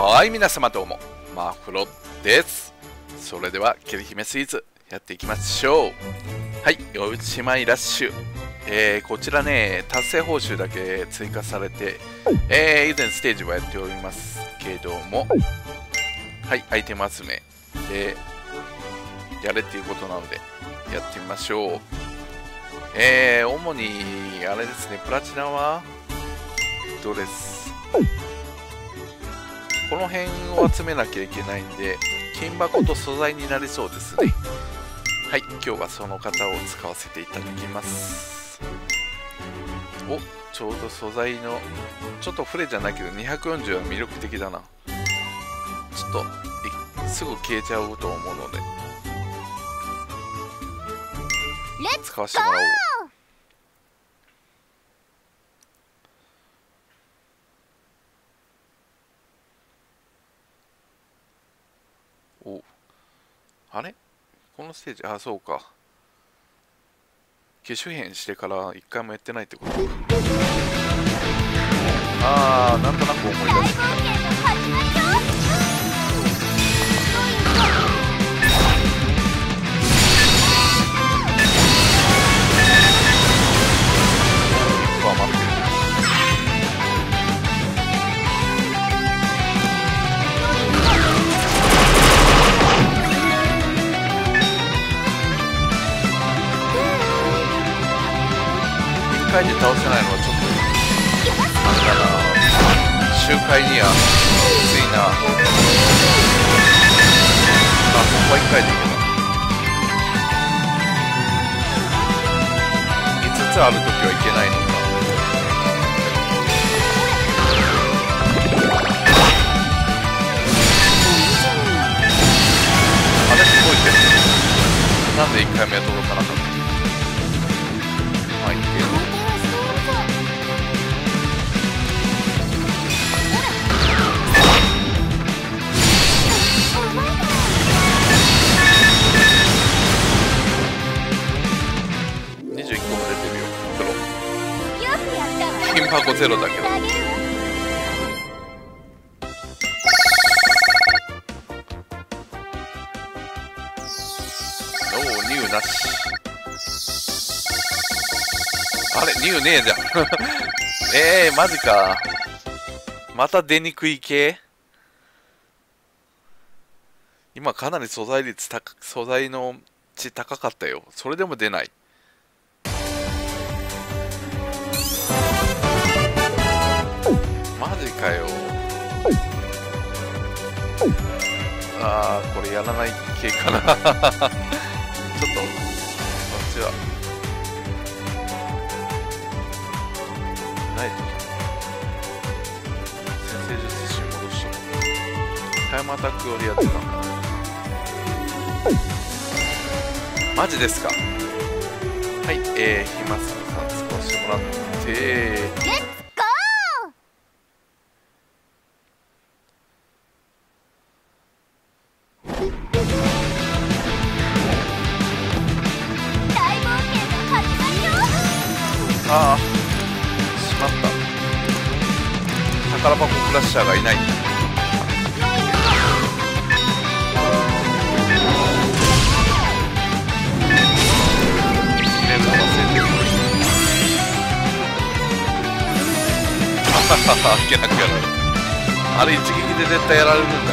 はい、皆様どうも、マフロです。それでは、ケリ姫スイーツやっていきましょう。はい、おしまいラッシュ。こちらね、達成報酬だけ追加されて、以前ステージはやっておりますけども、はい、アイテム集めで、やれっていうことなので、やってみましょう。主に、あれですね、プラチナは、ドレス。この辺を集めなきゃいけないんで、金箱と素材になりそうですね。はい、今日はその型を使わせていただきます。お、ちょうど素材の、ちょっとフレじゃないけど、240は魅力的だな。ちょっと、すぐ消えちゃうと思うので、使わせてもらおう。お、あれこのステージ、あ、そうか。機種変してから一回もやってないってことか。あー、なんとなく思い出した。待ってる。1回で倒せないのはちょっとなんだな、周回にはきついな。あ、そこは1回でいけない。5つあるときはいけないのか。あれすごいけど、なんで1回目は届かなかった。まあいいけど。金箱ゼロだけど。おお、ニューなし。あれ、ニューねえじゃん。マジか。また出にくい系。今かなり素材の値高かったよ。それでも出ない。マジかよ。あー、これやらない系かな。ちょっとこっちはないと先生術師戻しとこう。タイムアタックよりやってたんだ。マジですか。はい、ひますさん使わせてもらってああ、しまった。宝箱クラッシャーがいない。入れるの忘れてる。あははは、開けなくやられる。あれ一撃で絶対やられるんだっ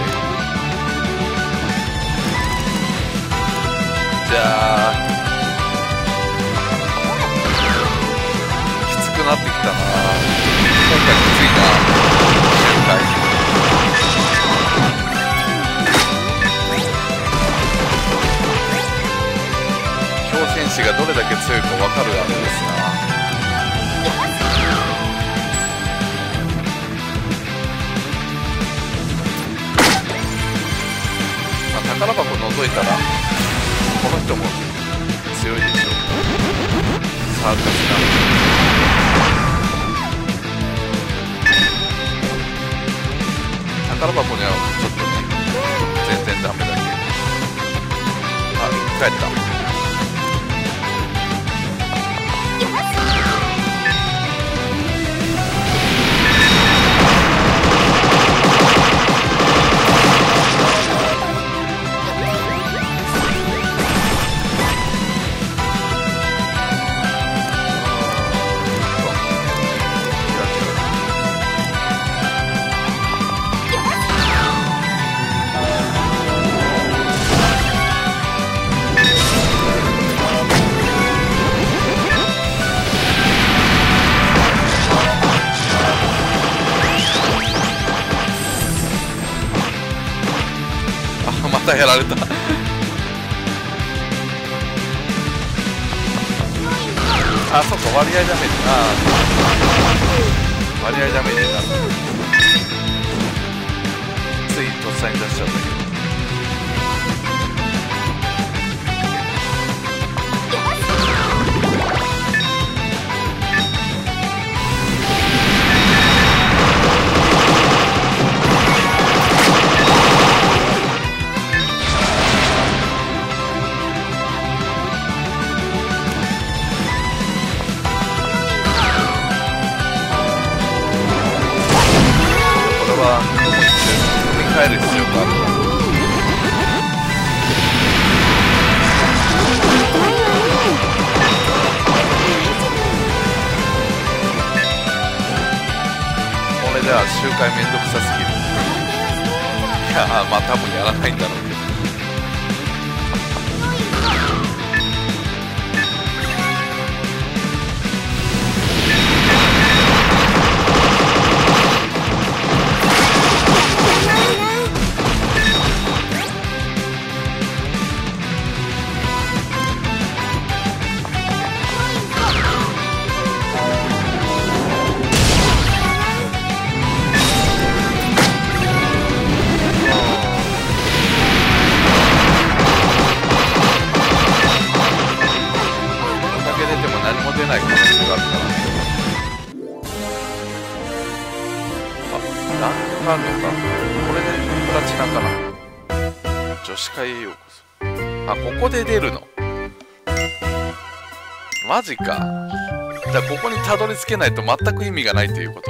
け。じゃあなってきたな。今回きついな。周回強戦士がどれだけ強いか分かるあれですな。まあ、宝箱覗いたらこの人も強いでしょう。サーカスな。宝箱にはちょっとね、全然ダメだけど。あ、帰った。 たやられた。あ、そっか、割合ダメージ。割合ダメージになる。ついとっさに出しちゃうんだけど。帰る必要がある。これでは周回めんどくさすぎる。いやまあ多分やらないんだろうけど。出ない可能性があるからね。あ、ランクがあるのか。これでプラチナかな。女子会へようこそ。あ、ここで出るの。マジか。じゃあここにたどり着けないと全く意味がないということ。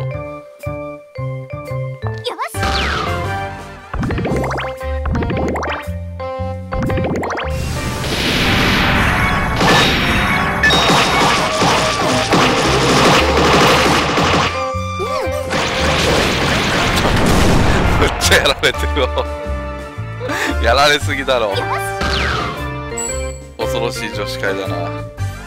めっちゃやられてるわ。やられすぎだろ。恐ろしい女子会だな。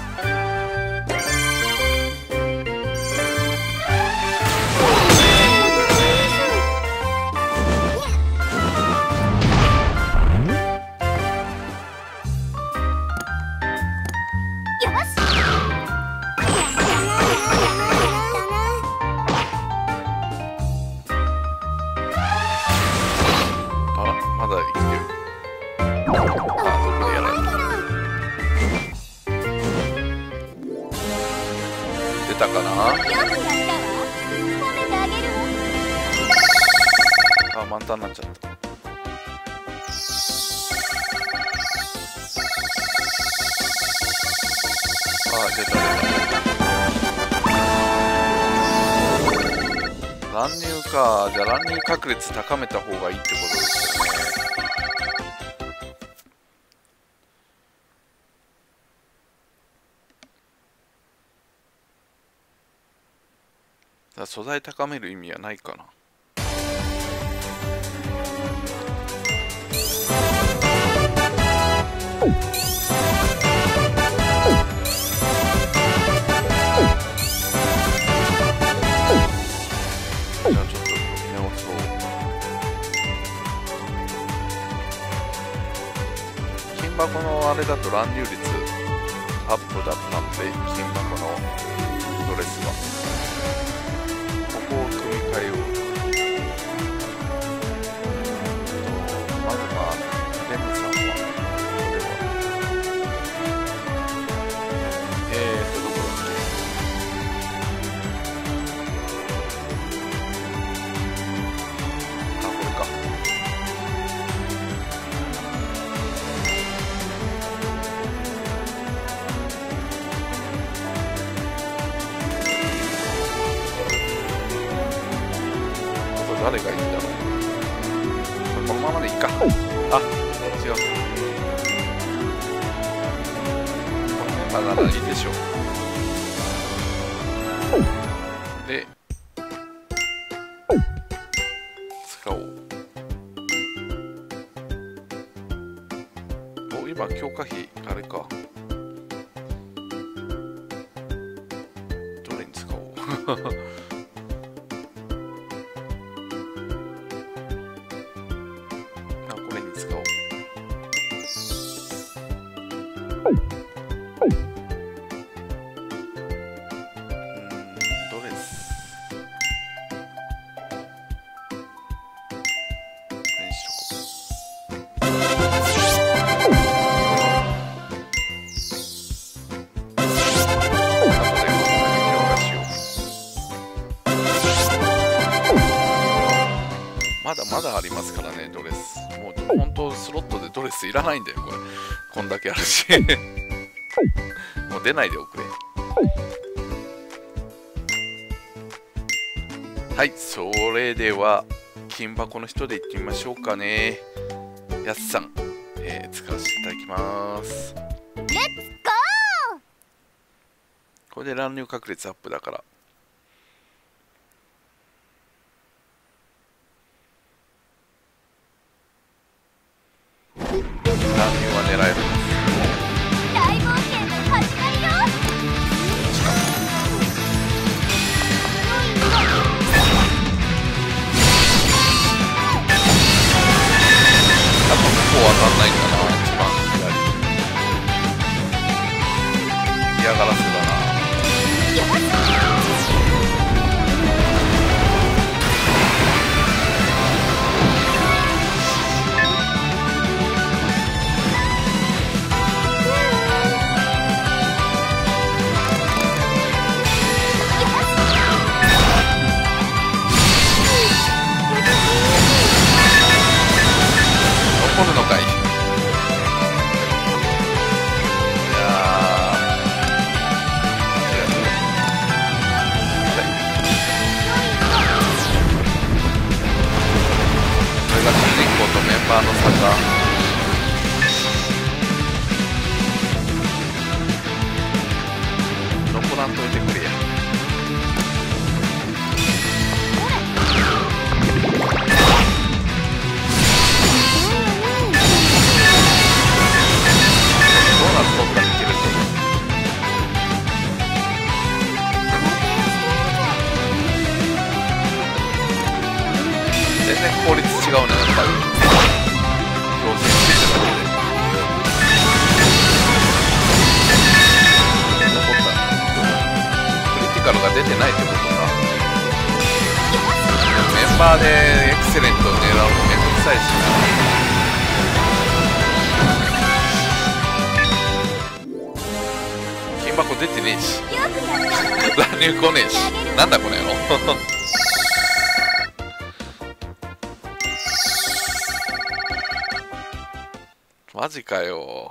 まだ生きてる。あ、どこでやられた。出たかな。あ、満タンになっちゃった。あ、出た出た。乱入か。じゃあ乱入確率高めた方がいいってことですよね。素材高める意味はないかな。じゃあちょっと見直そう。金箱のあれだと乱入率アップだったんで、金箱のドレスはここを組み替えよう。まずはレムさんはこれはどこだっけ。あ、これか。誰がいいんだろう。このままでいいか。あ、違う。このメンバーならいいでしょう。で、使おう。お、今強化費あれか。どれに使おう。これに使おう。 ドレスにしとこう。まだまだありますからね、ドレス。もう本当スロットでドレスいらないんだよ、これ。こんだけあるし。もう出ないでおくれ。はい、それでは金箱の人でいってみましょうかね。やすさん、使わせていただきます。 レッツゴー。 これで乱入確率アップだから。乱入は狙える。 大冒険の始まりよ。 あとここ当たんないんだな、一番左。嫌がらせだな。残るのかい。いやこれが主人公とメンバーの差か。残らんといてくれや。全然効率違うね、やっぱり。強制してるだけで。残った。クリティカルが出てないってことか。メンバーでエクセレントを狙うのめんどくさいしな。金箱出てねえし。乱入来ねえし。なんだこの野郎。マジかよ。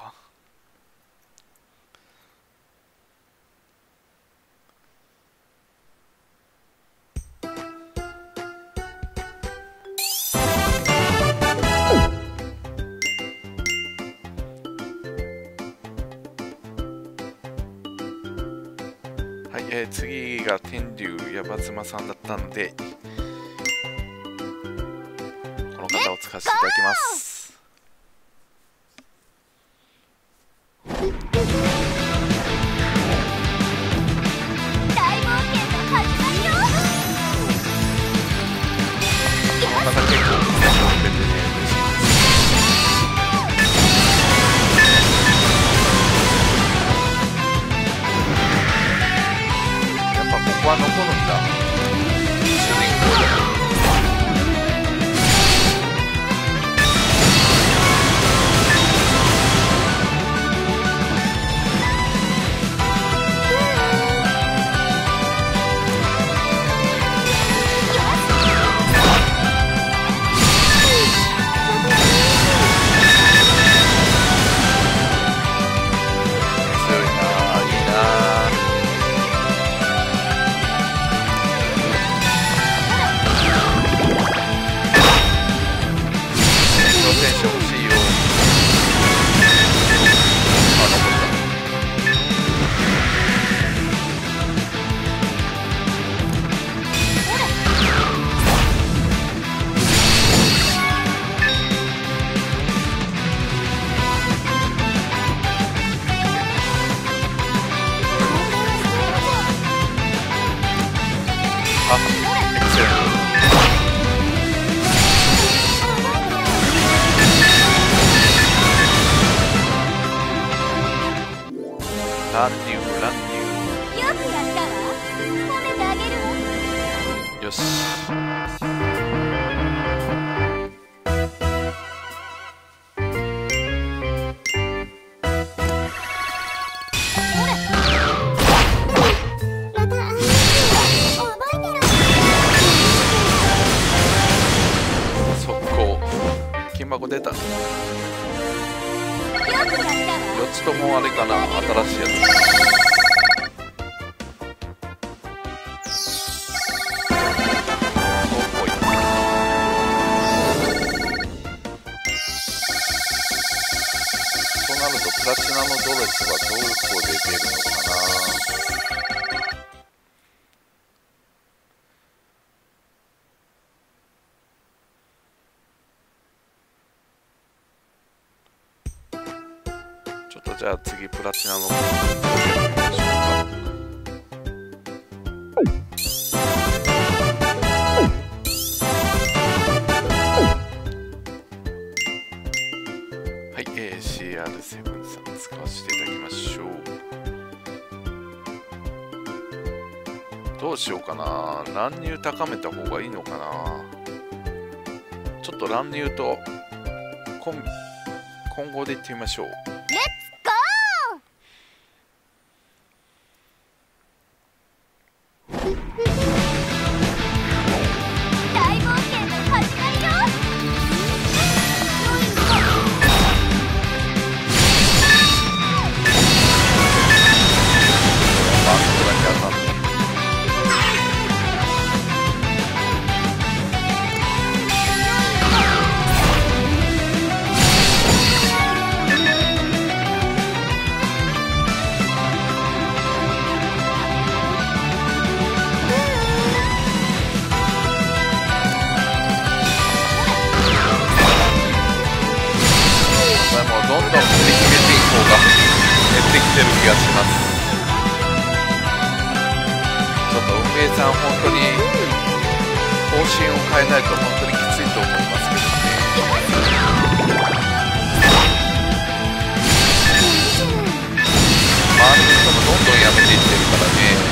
はい、次が天竜やば妻さんだったので、この方を使わせていただきます。ここは残るんだ。主人公で。強いな、いいな。 個出たね。 よくやったわ。 4つともあれかな、新しいやつ。となるとプラチナのドレスはどこで出るのかな。ちょっとじゃあ次プラチナのドレスやってみましょうか。はい、CR7 さん使わせていただきましょう。どうしようかな。乱入高めた方がいいのかな。ちょっと乱入と混合でいってみましょう。 レッツゴー。大冒険の始まりよ。 バンドだけ当たってどんどん振り決めていく方が減ってきてる気がします。ちょっと運営さん本当に方針を変えないと本当にきついと思いますけどね。周りの人もどんどんやめていってるからね。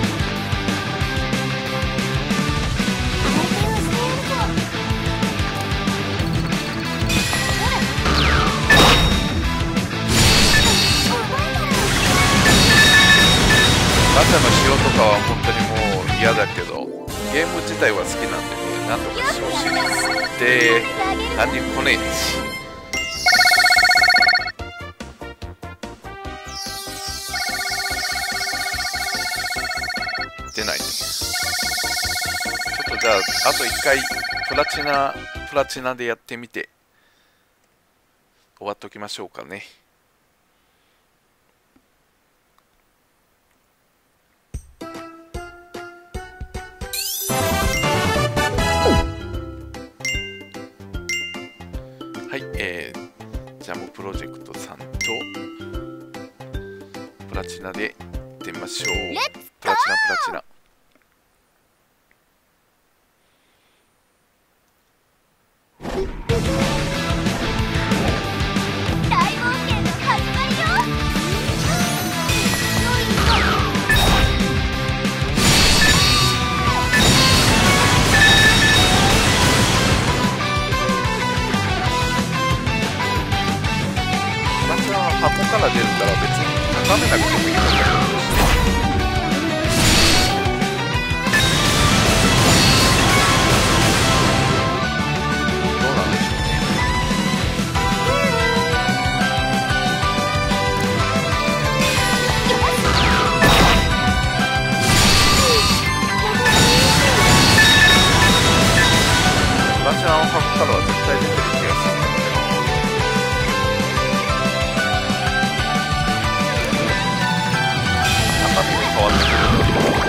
ガチャの仕様とかは本当にもう嫌だけど、ゲーム自体は好きなんでね、なんとかしてほしいです。で、何こねえし。出ないね。ちょっとじゃあ、あと1回プラチナでやってみて、終わっときましょうかね。はい、ジャムプロジェクトさんとプラチナで行ってみましょう。プラチナプラチナ。 大冒険の始まりよ。 プラチナは箱から出るから別に高めなくてもいいのかな。どうなんでしょうね。プラチナの箱からは絶対出てる気がするんだけど。中身が変わってくると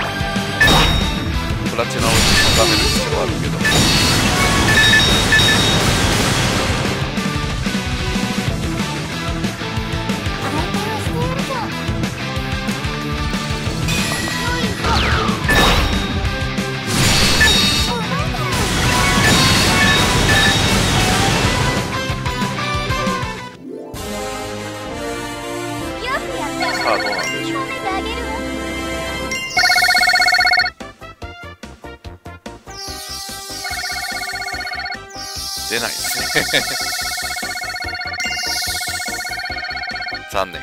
プラチナを高める必要はあるけど。さあどうなんでしょう。出ないですね残念。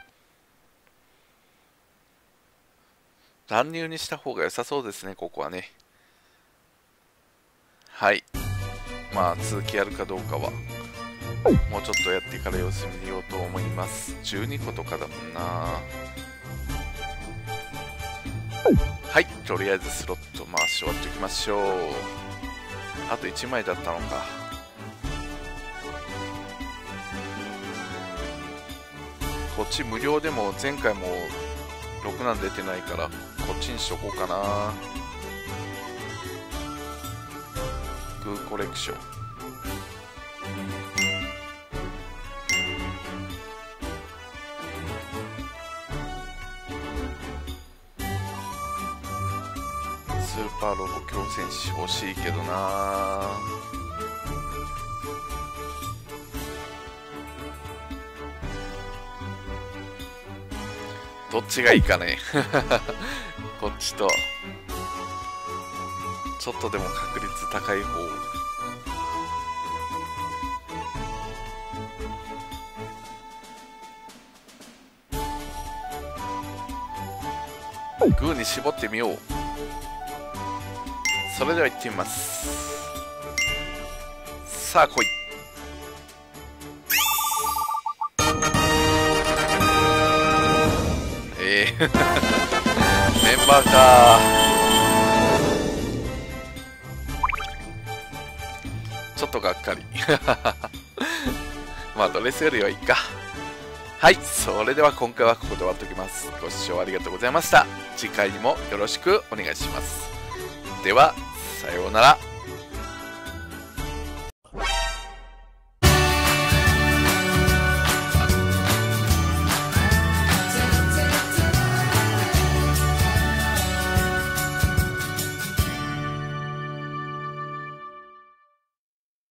乱入にした方が良さそうですね、ここはね。はい、まあ続きやるかどうかはもうちょっとやってから様子見ようと思います。12個とかだもんな。はい、とりあえずスロット回し終わっておきましょう。あと1枚だったのか。こっち無料でも前回も6なん出てないからこっちにしとこうかな。グーコレクション、スーパーロボ強戦士欲しいけどな。どっちがいいかねこっちとちょっとでも確率高い方。グーに絞ってみよう。それでは行ってみます。さあ来い。メンバーか。ちょっとがっかりまあドレスよりはいいか。はい、それでは今回はここで終わっておきます。ご視聴ありがとうございました。次回にもよろしくお願いします。ではさようなら。